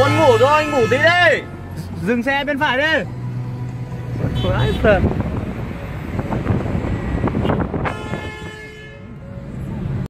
Buồn ngủ rồi, anh ngủ tí đi. Dừng xe bên phải đi. Vãi thật.